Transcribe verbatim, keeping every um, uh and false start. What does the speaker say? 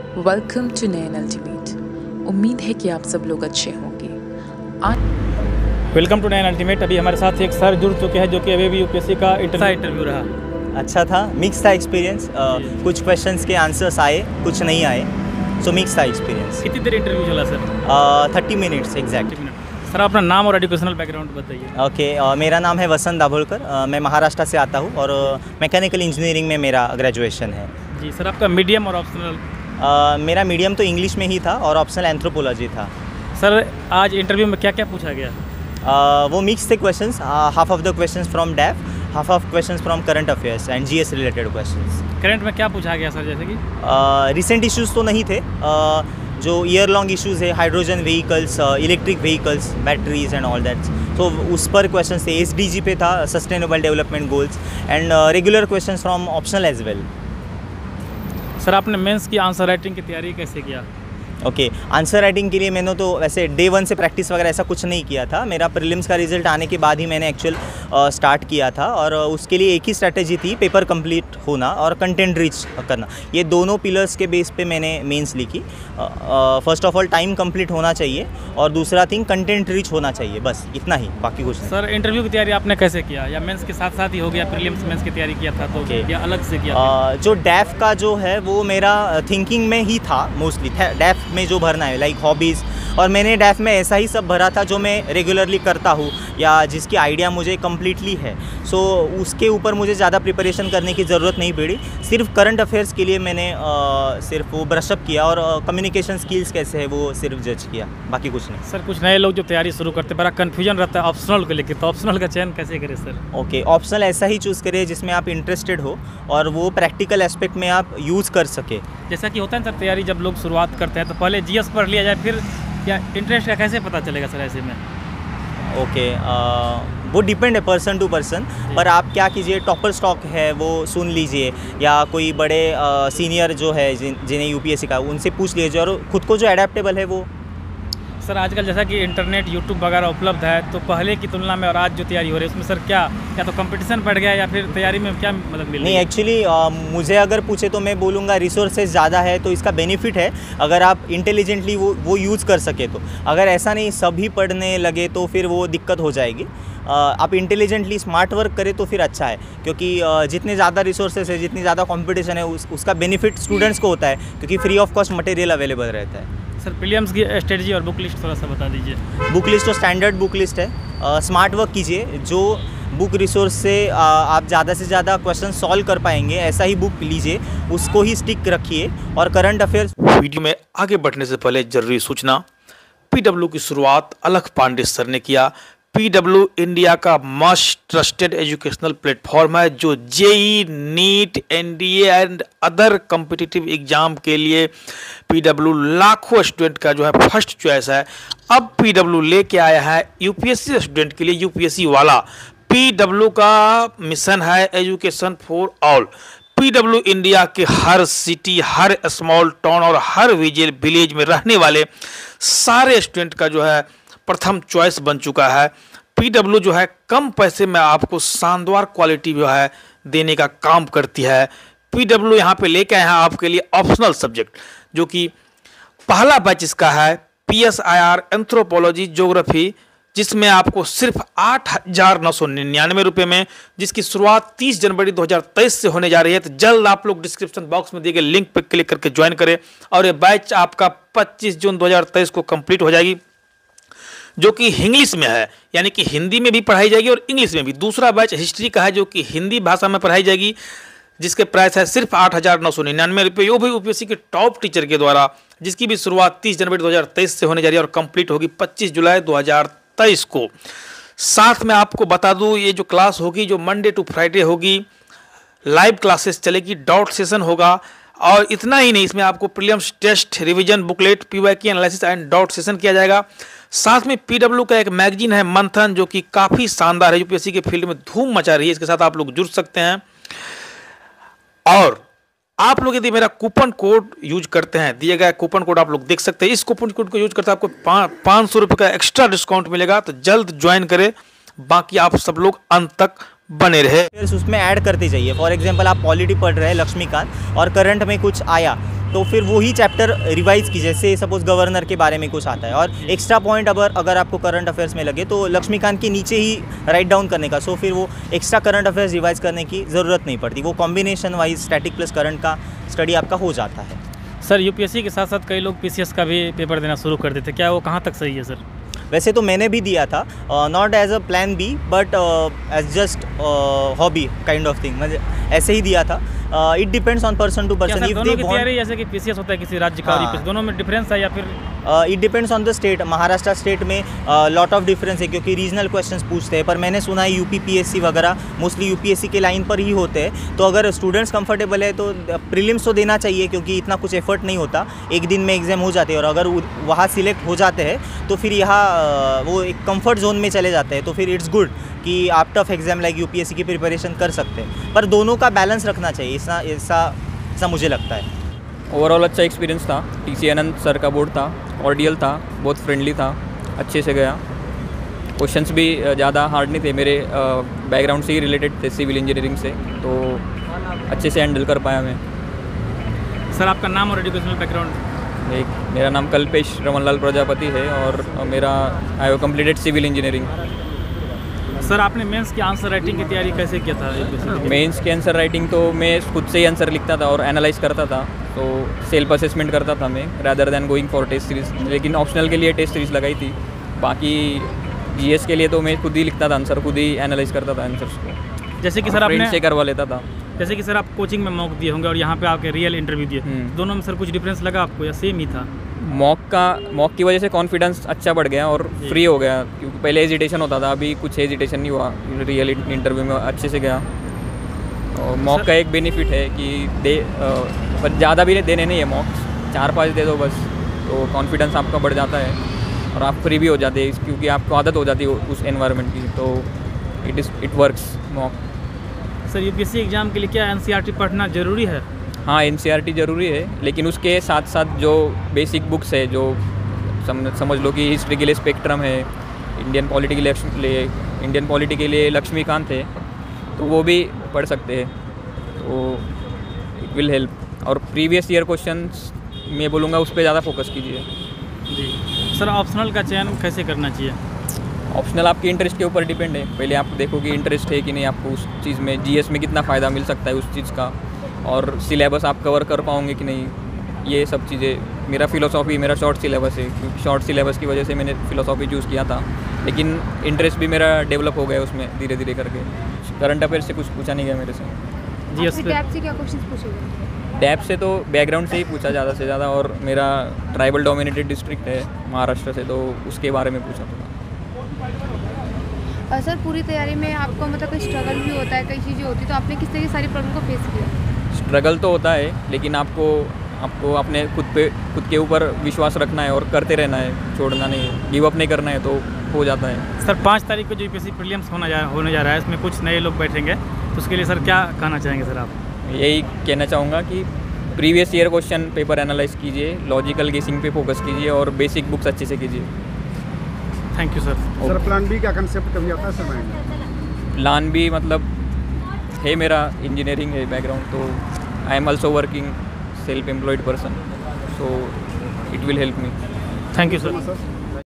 Welcome to Nayan ultimate. उम्मीद है कि आप सब लोग अच्छे होंगे। आज वेलकम टू नयन अल्टीमेट। अभी हमारे साथ एक सर जुड़ चुके हैं जो कि अभी भी यूपीएससी का इंटरव्यू इंटरव्यू रहा। अच्छा था, मिक्स था एक्सपीरियंस। कुछ क्वेश्चंस के आंसर्स आए, कुछ नहीं आए, सो मिक्स था एक्सपीरियंस। कितनी देर इंटरव्यू चला sir? Thirty minutes exact. Sir अपना नाम और एजुकेशनल बैकग्राउंड बताइए। ओके okay, uh, मेरा नाम है वसंत दाभोलकर। uh, मैं महाराष्ट्र से आता हूँ और मैकेनिकल uh, इंजीनियरिंग में मेरा ग्रेजुएशन है। जी सर, आपका मीडियम और ऑप्शनल? uh, मेरा मीडियम तो इंग्लिश में ही था और ऑप्शनल एंथ्रोपोलॉजी था। सर आज इंटरव्यू में क्या क्या पूछा गया? uh, वो मिक्स थे questions. Half of the questions from DAF, half of questions from current affairs and GS related questions. Current में क्या पूछा गया सर? जैसे कि रिसेंट uh, इश्यूज़ तो नहीं थे। uh, जो ईयर लॉन्ग इश्यूज़ है, hydrogen vehicles, electric vehicles, batteries and all that, तो उस पर क्वेश्चन थे। एसडीजी पे था, sustainable development goals, and regular questions from optional as well. Sir आपने मेंस की आंसर राइटिंग की तैयारी कैसे किया? ओके okay, आंसर राइटिंग के लिए मैंने तो वैसे डे वन से प्रैक्टिस वगैरह ऐसा कुछ नहीं किया था। मेरा प्रीलिम्स का रिजल्ट आने के बाद ही मैंने एक्चुअल स्टार्ट किया था, और उसके लिए एक ही स्ट्रैटेजी थी, पेपर कंप्लीट होना और कंटेंट रिच करना। ये दोनों पिलर्स के बेस पे मैंने मेंस लिखी। First of all time complete होना चाहिए, और दूसरा थिंग कंटेंट रिच होना चाहिए, बस इतना ही, बाकी कुछ नहीं। सर इंटरव्यू की तैयारी आपने कैसे किया, या मेंस के साथ साथ ही हो गया? प्रीलिम्स मेंस की तैयारी किया था तो okay. या अलग से किया? uh, जो डैफ का जो है वो मेरा थिंकिंग में ही था मोस्टली। डैफ में जो भरना है लाइक हॉबीज़, और मैंने डैफ में ऐसा ही सब भरा था जो मैं रेगुलरली करता हूँ या जिसकी आइडिया मुझे कम्प्लीटली है। सो so, उसके ऊपर मुझे ज़्यादा प्रिपरेशन करने की ज़रूरत नहीं पड़ी। सिर्फ करंट अफेयर्स के लिए मैंने uh, सिर्फ वो ब्रशअप किया, और कम्युनिकेशन uh, स्किल्स कैसे है वो सिर्फ जज किया, बाकी कुछ नहीं। सर कुछ नए लोग जो तैयारी शुरू करते बड़ा कन्फ्यूजन रहता है ऑप्शनल को लेकर, तो ऑप्शनल का चयन कैसे करें सर? ओके, ऑप्शनल ऐसा ही चूज़ करें जिसमें आप इंटरेस्टेड हो और वो प्रैक्टिकल एस्पेक्ट में आप यूज़ कर सके। जैसा कि होता है सर, तैयारी जब लोग शुरुआत करते हैं तो पहले जीएस पढ़ लिया जाए, फिर क्या इंटरेस्ट का कैसे पता चलेगा सर ऐसे में? ओके okay, वो डिपेंड है पर्सन टू पर्सन, पर आप क्या कीजिए, टॉपर स्टॉक है वो सुन लीजिए, या कोई बड़े सीनियर जो है जिन जिन्हें यूपीएससी का, उनसे पूछ लीजिए, और खुद को जो एडेप्टेबल है वो। सर आजकल जैसा कि इंटरनेट यूट्यूब वगैरह उपलब्ध है, तो पहले की तुलना में और आज जो तैयारी हो रही है उसमें सर क्या क्या तो कंपटीशन बढ़ गया, या फिर तैयारी में क्या मदद मिली? नहीं, एक्चुअली मुझे अगर पूछे तो मैं बोलूँगा रिसोर्सेज ज़्यादा है, तो इसका बेनिफिट है अगर आप इंटेलिजेंटली वो वो यूज़ कर सके तो। अगर ऐसा नहीं सभी पढ़ने लगे तो फिर वो दिक्कत हो जाएगी। आप इंटेलिजेंटली स्मार्ट वर्क करें तो फिर अच्छा है, क्योंकि जितने ज़्यादा रिसोर्सेज है, जितनी ज़्यादा कंपटीशन है, उस, उसका बेनिफिट स्टूडेंट्स को होता है, क्योंकि free of cost material available रहता है। सर प्रीलिम्स की स्ट्रेटजी और बुक लिस्ट थोड़ा सा बता दीजिए। बुक लिस्ट तो स्टैंडर्ड बुक लिस्ट है। स्मार्ट वर्क कीजिए, जो बुक रिसोर्स से आ, आप ज़्यादा से ज़्यादा क्वेश्चन सॉल्व कर पाएंगे ऐसा ही बुक लीजिए, उसको ही स्टिक रखिए। और करंट अफेयर्स। वीडियो में आगे बढ़ने से पहले जरूरी सूचना, पीडब्ल्यू की शुरुआत अलख पांडे सर ने किया। पीडब्ल्यू इंडिया का मस्ट ट्रस्टेड एजुकेशनल प्लेटफॉर्म है, जो JEE, NEET, NDA and other competitive exam के लिए पीडब्ल्यू लाखों स्टूडेंट का जो है फर्स्ट चॉइस है। अब पीडब्ल्यू लेके आया है यूपीएससी स्टूडेंट के लिए यूपीएससी वाला। पीडब्ल्यू का मिशन है education for all. PW India के हर सिटी, हर स्मॉल टाउन और हर विलेज में रहने वाले सारे स्टूडेंट का जो है प्रथम चॉइस बन चुका है। पीडब्ल्यू जो है कम पैसे में आपको शानदार क्वालिटी जो है देने का काम करती है। पीडब्ल्यू यहाँ पे लेके आए हैं आपके लिए ऑप्शनल सब्जेक्ट, जो कि पहला बैच इसका है पीएसआईआर एंथ्रोपोलॉजी ज्योग्राफी, जिसमें आपको सिर्फ आठ हजार नौ सौ निन्यानवे रुपये में, जिसकी शुरुआत तीस जनवरी दो हज़ार तेईस से होने जा रही है। तो जल्द आप लोग डिस्क्रिप्शन बॉक्स में दिए गए लिंक पर क्लिक करके ज्वाइन करें, और ये बैच आपका पच्चीस जून दो हज़ार तेईस को कंप्लीट हो जाएगी, जो कि इंग्लिश में है, यानी कि हिंदी में भी पढ़ाई जाएगी और इंग्लिश में भी। दूसरा बैच हिस्ट्री का है, जो कि हिंदी भाषा में पढ़ाई जाएगी, जिसके प्राइस है सिर्फ आठ हज़ार नौ सौ निन्यानवे रुपये, वो भी यूपीएससी के टॉप टीचर के द्वारा, जिसकी भी शुरुआत तीस जनवरी दो हज़ार तेईस से होने जा रही है और कंप्लीट होगी पच्चीस जुलाई दो हज़ार तेईस को। साथ में आपको बता दूं, ये जो क्लास होगी जो मंडे टू फ्राइडे होगी, लाइव क्लासेस चलेगी, डॉट सेशन होगा, और इतना ही नहीं, इसमें आपको prelims test, revision, booklet, PYQ analysis and dot session किया जाएगा। साथ में पीडब्ल्यू का एक मैगजीन है मंथन, जो कि काफ़ी शानदार है, यूपीएससी के फील्ड में धूम मचा रही है, इसके साथ आप लोग जुड़ सकते हैं। और आप लोग यदि मेरा कूपन कोड यूज करते हैं, दिए गए कूपन कोड आप लोग देख सकते हैं, इस कूपन कोड को यूज करते हैं आपको पाँच सौ रुपये का एक्स्ट्रा डिस्काउंट मिलेगा। तो जल्द ज्वाइन करें, बाकी आप सब लोग अंत तक बने रहे। फिर उसमें ऐड करते जाइए। फॉर एग्जांपल आप पॉलिटी पढ़ रहे हैं लक्ष्मीकांत, और करंट में कुछ आया तो फिर वही चैप्टर रिवाइज की, जैसे सपोज गवर्नर के बारे में कुछ आता है और एक्स्ट्रा पॉइंट अगर अगर आपको करंट अफेयर्स में लगे तो लक्ष्मीकांत के नीचे ही राइट डाउन करने का, सो फिर वो एक्स्ट्रा करंट अफेयर्स रिवाइज करने की ज़रूरत नहीं पड़ती, वो combination wise static plus current का स्टडी आपका हो जाता है। सर यूपीएससी के साथ साथ कई लोग पीसीएस का भी पेपर देना शुरू कर देते, क्या वो कहाँ तक सही है सर? वैसे तो मैंने भी दिया था, not as a plan B but as just hobby kind of thing, मतलब ऐसे ही दिया था। It depends on person to person. If दोनों दे की तैयारी जैसे कि पीसीएस होता है किसी राज्य का, हाँ। और दोनों में डिफरेंस है या फिर? It depends on the state. Maharashtra state में लॉट ऑफ डिफरेंस है क्योंकि रीजनल क्वेश्चंस पूछते हैं, पर मैंने सुना है यूपी पीएससी वगैरह मोस्टली यूपीएससी के लाइन पर ही होते हैं। तो अगर स्टूडेंट्स कंफर्टेबल है तो प्रीलिम्स तो देना चाहिए क्योंकि इतना कुछ एफर्ट नहीं होता, एक दिन में एग्जाम हो जाते हैं, और अगर वहाँ सिलेक्ट हो जाते हैं तो फिर यहाँ uh, वो एक कंफर्ट जोन में चले जाते हैं, तो फिर इट्स गुड कि आप टफ एग्जाम लाइक यूपीएससी की प्रिपरेशन कर सकते हैं, पर दोनों का बैलेंस रखना चाहिए, ऐसा ऐसा ऐसा मुझे लगता है। ओवरऑल अच्छा एक्सपीरियंस था। टीसी आनंद सर का बोर्ड था, ऑर्डियल था, बहुत फ्रेंडली था, अच्छे से गया। क्वेश्चंस भी ज़्यादा हार्ड नहीं थे, मेरे बैकग्राउंड से ही रिलेटेड थे, सिविल इंजीनियरिंग से, तो अच्छे से हैंडल कर पाया मैं। सर आपका नाम और एजुकेशनल बैकग्राउंड? एक मेरा नाम कल्पेश रमनलाल प्रजापति है और मेरा I have completed civil engineering. Sir आपने मेंस की आंसर राइटिंग की तैयारी कैसे किया था? मेंस की आंसर राइटिंग तो मैं खुद से ही आंसर लिखता था और एनालाइज करता था, तो सेल्फ असेसमेंट करता था मैं rather than going for test series. लेकिन ऑप्शनल के लिए टेस्ट सीरीज लगाई थी, बाकी जीएस के लिए तो मैं खुद ही लिखता था आंसर, खुद ही एनालाइज करता था आंसर्स को, जैसे कि सर आपने से करवा लेता था। जैसे कि सर आप कोचिंग में मॉक दिए होंगे और यहाँ पे आके रियल इंटरव्यू दिए, दोनों में सर कुछ डिफरेंस लगा आपको या सेम ही था? मॉक का मॉक की वजह से कॉन्फिडेंस अच्छा बढ़ गया और फ्री हो गया, क्योंकि पहले हेजिटेशन होता था, अभी कुछ हेजिटेशन नहीं हुआ, रियल इंटरव्यू में अच्छे से गया। और मॉक का एक बेनिफिट है कि दे पर ज़्यादा भी देने नहीं है मॉक्स, चार पाँच दे दो बस, तो कॉन्फिडेंस आपका बढ़ जाता है और आप फ्री भी हो जाते हैं क्योंकि आपको आदत हो जाती है उस एनवायरनमेंट की, तो it is it works mock. Sir UPSC exam के लिए क्या एनसीईआरटी पढ़ना ज़रूरी है? हाँ, एनसीईआरटी ज़रूरी है, लेकिन उसके साथ साथ जो बेसिक बुक्स है, जो समझ समझ लो कि हिस्ट्री के लिए स्पेक्ट्रम है, इंडियन पॉलिटी के लिए इंडियन पॉलिटी के लिए लक्ष्मीकांत है, तो वो भी पढ़ सकते हैं, तो इट विल हेल्प। और प्रीवियस ईयर क्वेश्चंस मैं बोलूँगा उस पर ज़्यादा फोकस कीजिए। जी सर, ऑप्शनल का चयन कैसे करना चाहिए? ऑप्शनल आपके इंटरेस्ट के ऊपर डिपेंड है, पहले आप देखो कि इंटरेस्ट है कि नहीं आपको उस चीज़ में, जीएस में कितना फ़ायदा मिल सकता है उस चीज़ का, और सिलेबस आप कवर कर पाओगे कि नहीं, ये सब चीज़ें। मेरा फ़िलोसॉफी मेरा शॉर्ट सिलेबस है, क्योंकि शॉर्ट सिलेबस की वजह से मैंने फ़िलोसॉफी चूज़ किया था, लेकिन इंटरेस्ट भी मेरा डेवलप हो गया उसमें धीरे धीरे करके। करंट अफेयर से कुछ पूछा नहीं गया मेरे से। जी एस डैप से क्या क्वेश्चंस पूछे गए? डैप से तो बैकग्राउंड से ही पूछा ज़्यादा से ज़्यादा, और मेरा ट्राइबल डोमिनेटेड डिस्ट्रिक्ट है महाराष्ट्र से, तो उसके बारे में पूछा था। सर पूरी तैयारी में आपको मतलब कोई स्ट्रगल भी होता है, कई चीज़ें होती है, तो आपने किस तरह की सारी प्रॉब्लम को फेस किया? स्ट्रगल तो होता है, लेकिन आपको आपको अपने खुद पे खुद के ऊपर विश्वास रखना है और करते रहना है, छोड़ना नहीं है, गिव अप नहीं करना है, तो हो जाता है। सर पाँच तारीख को जो यूपीएससी प्रीलिम्स होना जा होने जा रहा है, इसमें कुछ नए लोग बैठेंगे, तो उसके लिए सर क्या कहना चाहेंगे सर आप? यही कहना चाहूँगा कि previous year question paper analyse कीजिए, लॉजिकल गेसिंग पे फोकस कीजिए और बेसिक बुक्स अच्छे से कीजिए। Thank you sir. Sir plan B क्या कंसेप्ट कभी आता है सर माइंड में? प्लान बी मतलब है, मेरा इंजीनियरिंग है बैकग्राउंड, तो I am also working self employed person, so it will help me. Thank you sir.